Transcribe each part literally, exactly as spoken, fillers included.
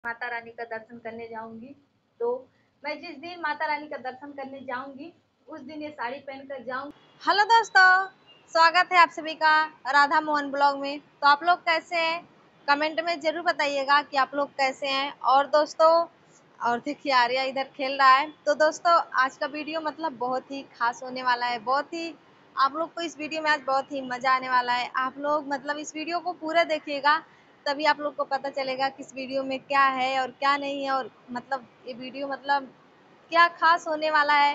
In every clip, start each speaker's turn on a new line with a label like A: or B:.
A: माता रानी का दर्शन करने जाऊंगी। तो मैं जिस दिन माता रानी का दर्शन करने जाऊंगी उस दिन ये साड़ी पहन कर जाऊंगी। हेलो दोस्तों, स्वागत है आप सभी का राधा मोहन ब्लॉग में। तो आप लोग कैसे हैं, कमेंट में जरूर बताइएगा कि आप लोग कैसे हैं। और दोस्तों, और देखिए आर्या इधर खेल रहा है। तो दोस्तों, आज का वीडियो मतलब बहुत ही खास होने वाला है। बहुत ही आप लोग को इस वीडियो में आज बहुत ही मजा आने वाला है। आप लोग मतलब इस वीडियो को पूरा देखिएगा, तभी आप लोग को पता चलेगा कि इस वीडियो में क्या है और क्या नहीं है। और मतलब ये वीडियो मतलब क्या खास होने वाला है।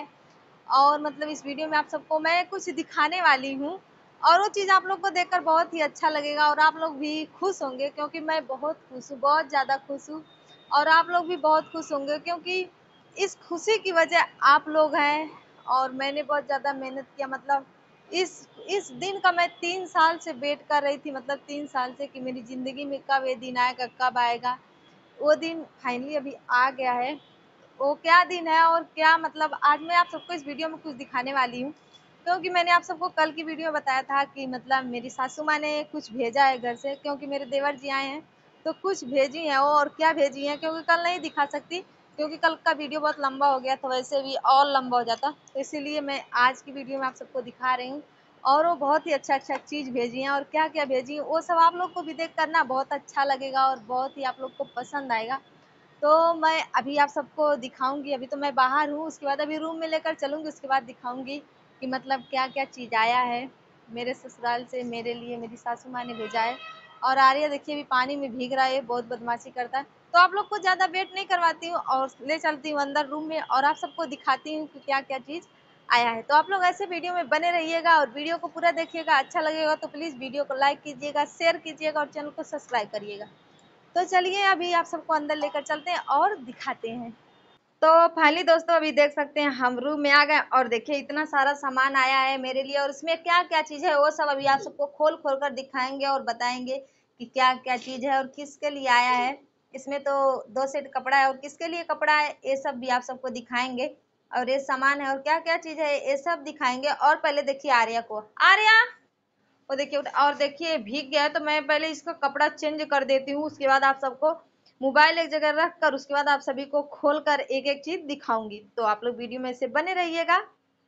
A: और मतलब इस वीडियो में आप सबको मैं कुछ दिखाने वाली हूँ, और वो चीज़ आप लोग को देखकर बहुत ही अच्छा लगेगा और आप लोग भी खुश होंगे, क्योंकि मैं बहुत खुश हूँ, बहुत ज़्यादा खुश हूँ। और आप लोग भी बहुत खुश होंगे, क्योंकि इस खुशी की वजह आप लोग हैं। और मैंने बहुत ज़्यादा मेहनत किया, मतलब इस इस दिन का मैं तीन साल से वेट कर रही थी। मतलब तीन साल से कि मेरी ज़िंदगी में कब ये दिन आएगा, कब आएगा। वो दिन फाइनली अभी आ गया है। वो क्या दिन है और क्या मतलब आज मैं आप सबको इस वीडियो में कुछ दिखाने वाली हूँ, क्योंकि मैंने आप सबको कल की वीडियो में बताया था कि मतलब मेरी सासू माँ ने कुछ भेजा है घर से, क्योंकि मेरे देवर जी आए हैं तो कुछ भेजी हैं वो। और क्या भेजी हैं, क्योंकि कल नहीं दिखा सकती, क्योंकि कल का वीडियो बहुत लंबा हो गया था, वैसे भी और लंबा हो जाता, तो इसीलिए मैं आज की वीडियो में आप सबको दिखा रही हूँ। और वो बहुत ही अच्छा अच्छा चीज़ भेजी हैं, और क्या क्या भेजी हैं वो सब आप लोग को भी देख करना बहुत अच्छा लगेगा और बहुत ही आप लोग को पसंद आएगा। तो मैं अभी आप सबको दिखाऊंगी। अभी तो मैं बाहर हूँ, उसके बाद अभी रूम में लेकर चलूंगी, उसके बाद दिखाऊंगी कि मतलब क्या क्या चीज़ आया है मेरे ससुराल से मेरे लिए, मेरी सासू माँ ने भेजा है। और आर्या देखिए अभी पानी में भीग रहा है, बहुत बदमाशी करता है। तो आप लोग को ज़्यादा वेट नहीं करवाती हूँ और ले चलती हूँ अंदर रूम में, और आप सबको दिखाती हूँ कि क्या क्या चीज़ आया है। तो आप लोग ऐसे वीडियो में बने रहिएगा और वीडियो को पूरा देखिएगा। अच्छा लगेगा तो प्लीज़ वीडियो को लाइक कीजिएगा, शेयर कीजिएगा और चैनल को सब्सक्राइब करिएगा। तो चलिए अभी आप सबको अंदर लेकर चलते हैं और दिखाते हैं। तो फाइनली दोस्तों, अभी देख सकते हैं हम रूम में आ गए, और देखिए इतना सारा सामान आया है मेरे लिए, और इसमें क्या क्या चीज़ है वो सब अभी आप सबको खोल खोल कर दिखाएंगे और बताएंगे कि क्या क्या चीज़ है और किसके लिए आया है। इसमें तो दो सेट कपड़ा है, और किसके लिए कपड़ा है ये सब भी आप सबको दिखाएंगे, और ये सामान है और क्या क्या चीज़ है ये सब दिखाएंगे। और पहले देखिए आर्या को, आर्या वो देखिए, और देखिए भीग गया है, तो मैं पहले इसका कपड़ा चेंज कर देती हूँ, उसके बाद आप सबको मोबाइल एक जगह रख कर उसके बाद आप सभी को खोल कर एक एक चीज दिखाऊंगी। तो आप लोग वीडियो में से बने रहिएगा।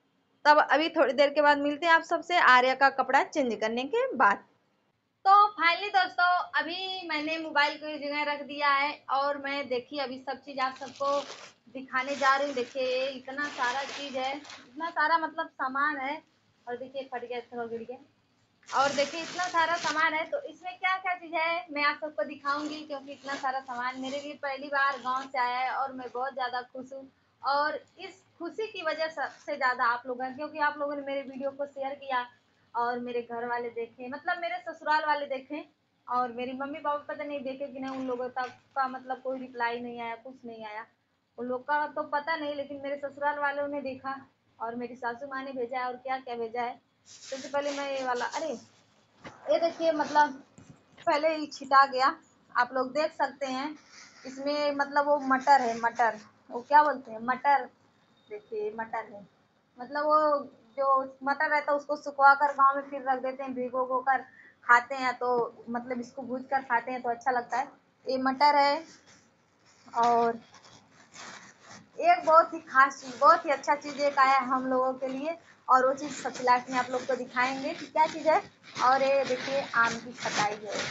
A: तब अभी थोड़ी देर के बाद मिलते हैं आप सबसे आर्या का कपड़ा चेंज करने के बाद। तो फाइनली दोस्तों, अभी मैंने मोबाइल को इस जगह रख दिया है, और मैं देखिए अभी सब चीज आप सबको दिखाने जा रही हूँ। देखिए इतना सारा चीज है, इतना सारा मतलब सामान है। और देखिए फट गया, थोड़ा गिर गया। और देखिए इतना सारा सामान है, तो इसमें क्या क्या चीज़ है मैं आप सबको दिखाऊंगी, क्योंकि इतना सारा सामान मेरे लिए पहली बार गांव से आया है और मैं बहुत ज़्यादा खुश हूँ। और इस खुशी की वजह सबसे ज़्यादा आप लोग हैं, क्योंकि आप लोगों ने मेरे वीडियो को शेयर किया और मेरे घर वाले देखे, मतलब मेरे ससुराल वाले देखे, और मेरी मम्मी पापा पता नहीं देखे कि नहीं, उन लोगों तक का मतलब कोई रिप्लाई नहीं आया, कुछ नहीं आया। उन लोग का तो पता नहीं, लेकिन मेरे ससुराल वालों ने देखा और मेरी सासू माँ ने भेजा है, और क्या क्या भेजा है। सबसे पहले मैं ये वाला, अरे ये देखिए मतलब पहले ही छिटा गया, आप लोग देख सकते हैं। इसमें मतलब वो मटर है, मटर, वो क्या बोलते हैं, मटर। देखिए मटर है, मतलब वो जो मटर रहता है उसको सुखवा कर गाँव में फिर रख देते हैं, भिगो गो कर खाते हैं, तो मतलब इसको भूज कर खाते हैं तो अच्छा लगता है। ये मटर है। और एक बहुत ही खास चीज़, बहुत ही अच्छा चीज़ एक आया है हम लोगों के लिए, और वो चीज़ सबसे लास्ट में आप लोग को दिखाएंगे कि क्या चीज़ है। और ये देखिए आम की खटाई है,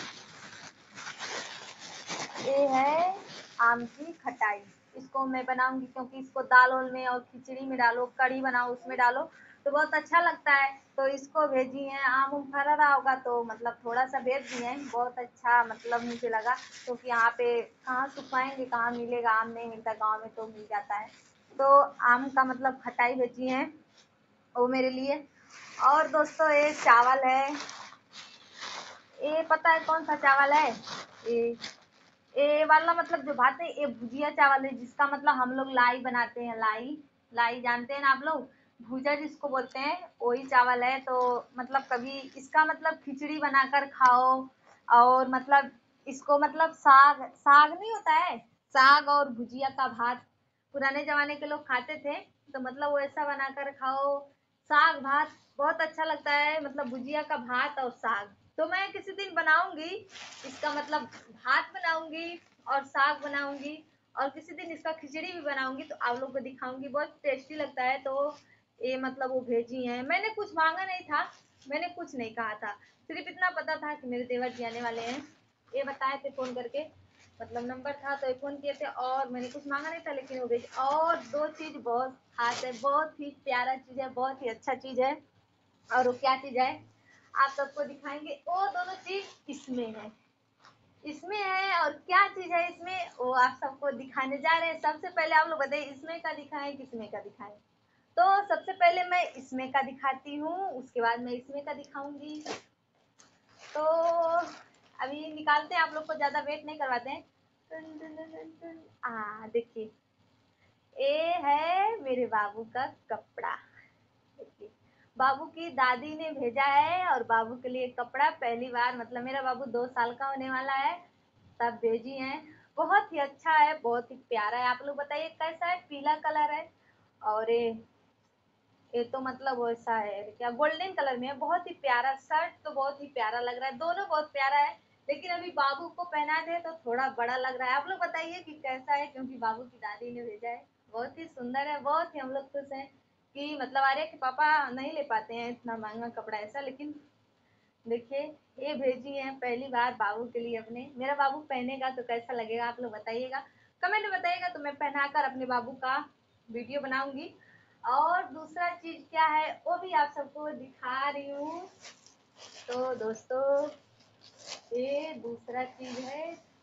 A: ये है आम की खटाई। इसको मैं बनाऊंगी, क्योंकि इसको दाल वाल में और खिचड़ी में डालो, कढ़ी बनाओ उसमें डालो तो बहुत अच्छा लगता है। तो इसको भेजी है, आम उम फरा रहा होगा तो मतलब थोड़ा सा भेज दिए हैं, बहुत अच्छा मतलब मुझे लगा, क्योंकि यहाँ पे कहाँ सुखाएंगे, कहाँ मिलेगा, आम नहीं मिलता, गाँव में तो मिल जाता है। तो आम का मतलब खटाई भेजी है वो मेरे लिए। और दोस्तों ये चावल है, ये पता है कौन सा चावल है, ये ये वाला मतलब जो भात है, ये भुजिया चावल है, जिसका मतलब हम लोग लाई बनाते हैं, लाई, लाई जानते हैं ना आप लोग, भुजा जिसको बोलते हैं, वही चावल है। तो मतलब कभी इसका मतलब खिचड़ी बनाकर खाओ, और मतलब इसको मतलब साग, साग नहीं होता है, साग और भुजिया का भात पुराने जमाने के लोग खाते थे, तो मतलब वो ऐसा बनाकर खाओ, साग भात बहुत अच्छा लगता है, मतलब भुजिया का भात और साग। तो मैं किसी दिन बनाऊंगी इसका मतलब भात बनाऊंगी, और साग बनाऊंगी, और किसी दिन इसका खिचड़ी भी बनाऊंगी तो आप लोग को दिखाऊंगी। बहुत टेस्टी लगता है। तो ये मतलब वो भेजी है, मैंने कुछ मांगा नहीं था, मैंने कुछ नहीं कहा था, सिर्फ इतना पता था कि मेरे देवर जी आने वाले हैं, ये बताए थे फोन करके, मतलब नंबर था तो ये फोन किए थे, और मैंने कुछ मांगा नहीं था लेकिन वो भेज। और दो चीज बहुत खास है, बहुत ही प्यारा चीज है, बहुत ही अच्छा चीज है। और वो क्या चीज है आप सबको दिखाएंगे। वो दोनों चीज इसमें है, इसमें है। और क्या चीज है इसमें वो आप सबको दिखाने जा रहे हैं। सबसे पहले आप लोग बताइए इसमें का दिखाएं किसमें का दिखाएं। तो सबसे पहले मैं इसमें का दिखाती हूँ, उसके बाद मैं इसमें का दिखाऊंगी। तो अभी निकालते हैं, आप लोग को ज्यादा वेट नहीं करवाते हैं। आ देखिए, ये है मेरे बाबू का कपड़ा। देखिए, बाबू की दादी ने भेजा है और बाबू के लिए कपड़ा पहली बार, मतलब मेरा बाबू दो साल का होने वाला है तब भेजी है। बहुत ही अच्छा है, बहुत ही प्यारा है। आप लोग बताइए कैसा है। पीला कलर है और ये ये तो मतलब वैसा है क्या, गोल्डन कलर में है। बहुत ही प्यारा शर्ट, तो बहुत ही प्यारा लग रहा है, दोनों बहुत प्यारा है। लेकिन अभी बाबू को पहना दे तो थोड़ा बड़ा लग रहा है। आप लोग बताइए कि कैसा है, क्योंकि बाबू की दादी ने भेजा है। बहुत ही सुंदर है, बहुत ही हम लोग खुश हैं कि मतलब आर्य के पापा नहीं ले पाते हैं इतना महंगा कपड़ा ऐसा। लेकिन देखिए, ये भेजी है पहली बार बाबू के लिए अपने। मेरा बाबू पहनेगा तो कैसा लगेगा आप लोग बताइएगा, कमेंट में बताइएगा। तो मैं पहनाकर अपने बाबू का वीडियो बनाऊंगी। और दूसरा चीज क्या है वो भी आप सबको दिखा रही हूँ। तो दोस्तों, ये दूसरा चीज है,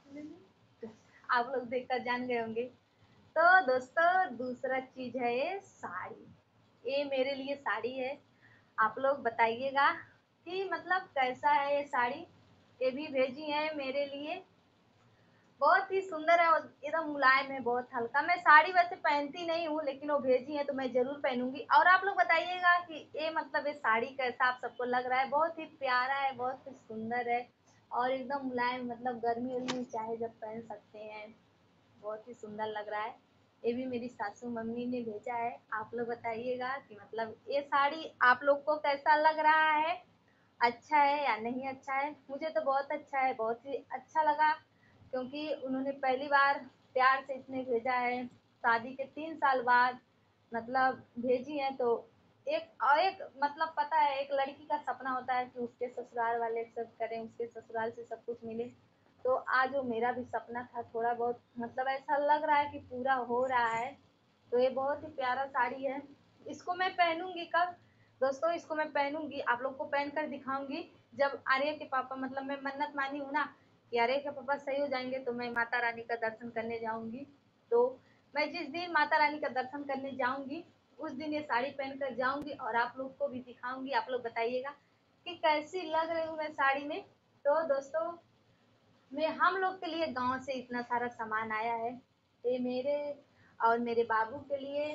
A: आप लोग देखकर जान गए होंगे। तो दोस्तों, दूसरा चीज है ये साड़ी। ये मेरे लिए साड़ी है। आप लोग बताइएगा कि मतलब कैसा है ये साड़ी। ये भी भेजी है मेरे लिए, बहुत ही सुंदर है और एकदम मुलायम है, बहुत हल्का। मैं साड़ी वैसे पहनती नहीं हूँ लेकिन वो भेजी है तो मैं जरूर पहनूंगी। और आप लोग बताइएगा कि ये मतलब ये साड़ी कैसा आप सबको लग रहा है। बहुत ही प्यारा है, बहुत ही सुंदर है और एकदम मुलायम, मतलब गर्मी उर्मी चाहे जब पहन सकते हैं। बहुत ही सुंदर लग रहा है। ये भी मेरी सासू मम्मी ने भेजा है। आप लोग बताइएगा कि मतलब ये साड़ी आप लोग को कैसा लग रहा है, अच्छा है या नहीं अच्छा है। मुझे तो बहुत अच्छा है, बहुत ही अच्छा लगा, क्योंकि उन्होंने पहली बार प्यार से इसने भेजा है, शादी के तीन साल बाद मतलब भेजी है। तो एक और एक मतलब पता है, एक लड़की का सपना होता है कि उसके ससुराल वाले सब करें, उसके ससुराल से सब कुछ मिले। तो आज वो मेरा भी सपना था, थोड़ा बहुत मतलब ऐसा लग रहा है कि पूरा हो रहा है। तो ये बहुत ही प्यारा साड़ी है। इसको मैं पहनूंगी कब दोस्तों, इसको मैं पहनूंगी, आप लोग को पहन कर दिखाऊंगी जब आर्य के पापा, मतलब मैं मन्नत मानी हूँ ना कि आर्य के पापा सही हो जाएंगे तो मैं माता रानी का दर्शन करने जाऊंगी। तो मैं जिस दिन माता रानी का दर्शन करने जाऊंगी उस दिन ये साड़ी पहन कर जाऊंगी और आप लोग को भी दिखाऊंगी। आप लोग बताइएगा कि कैसी लग रही हूँ मैं साड़ी में। तो दोस्तों, मैं हम लोग के लिए गांव से इतना सारा सामान आया है। ये मेरे और मेरे बाबू के लिए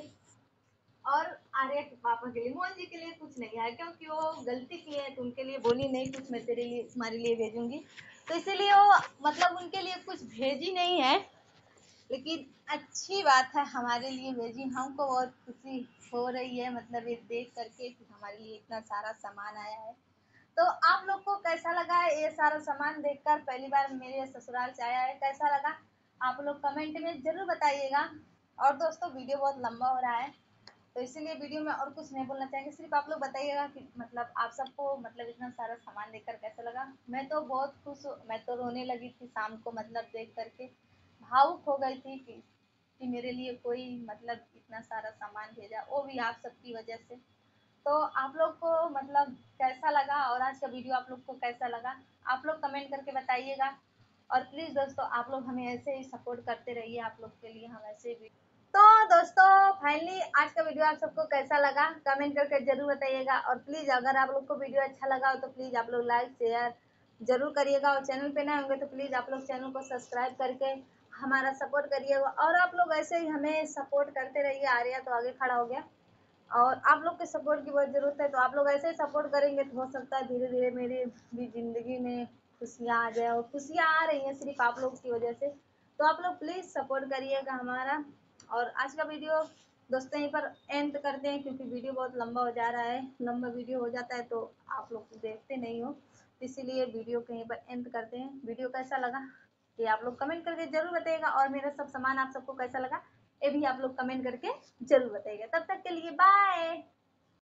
A: और आर्या के पापा के लिए। मोहन जी के लिए कुछ नहीं है क्योंकि वो गलती किए हैं तो उनके लिए बोली नहीं कुछ मैं तेरे लिए तुम्हारे लिए भेजूंगी, तो इसीलिए वो मतलब उनके लिए कुछ भेजी नहीं है। लेकिन अच्छी बात है, हमारे लिए भेजी। हमको बहुत खुशी हो रही है मतलब ये देख करके कि हमारे लिए इतना सारा सामान आया है। तो आप लोग को कैसा लगा है ये सारा सामान देखकर, पहली बार मेरे ससुराल से आया है, कैसा लगा आप लोग कमेंट में जरूर बताइएगा। और दोस्तों, वीडियो बहुत लंबा हो रहा है तो इसीलिए वीडियो में और कुछ नहीं बोलना चाहेंगे, सिर्फ आप लोग बताइएगा कि मतलब आप सबको मतलब इतना सारा सामान देखकर कैसा लगा। मैं तो बहुत खुश हूँ, मैं तो रोने लगी थी शाम को, मतलब देख करके भावुक हो गई थी कि, कि मेरे लिए कोई मतलब इतना सारा सामान भेजा, वो भी आप सबकी वजह से। तो आप लोग को मतलब कैसा लगा और आज का वीडियो आप लोग को कैसा लगा, आप लोग कमेंट करके बताइएगा। और प्लीज़ दोस्तों, आप लोग हमें ऐसे ही सपोर्ट करते रहिए, आप लोग के लिए हम ऐसे ही। तो दोस्तों, फाइनली आज का वीडियो आप सबको कैसा लगा कमेंट करके जरूर बताइएगा। और प्लीज़ अगर आप लोग को वीडियो अच्छा लगा हो तो प्लीज़ आप लोग लाइक शेयर जरूर करिएगा। और चैनल पे नए होंगे तो प्लीज़ आप लोग चैनल को सब्सक्राइब करके हमारा सपोर्ट करिएगा। और आप लोग ऐसे ही हमें सपोर्ट करते रहिए। आर्या तो आगे खड़ा हो गया और आप लोग के सपोर्ट की बहुत ज़रूरत है। तो आप लोग ऐसे ही सपोर्ट करेंगे तो हो सकता है धीरे धीरे मेरी भी ज़िंदगी में खुशियाँ आ जाए। और खुशियाँ आ रही हैं सिर्फ आप लोग की वजह से। तो आप लोग प्लीज़ सपोर्ट करिएगा हमारा। और आज का वीडियो दोस्तों यहीं पर एंड करते हैं क्योंकि वीडियो बहुत लंबा हो जा रहा है। लंबा वीडियो हो जाता है तो आप लोग देखते नहीं हो, इसीलिए वीडियो कहीं पर एंड करते हैं। वीडियो कैसा लगा ये आप लोग कमेंट करके जरूर बताइएगा। और मेरा सब सामान आप सबको कैसा लगा ये भी आप लोग कमेंट करके जरूर बताइएगा। तब तक के लिए बाय।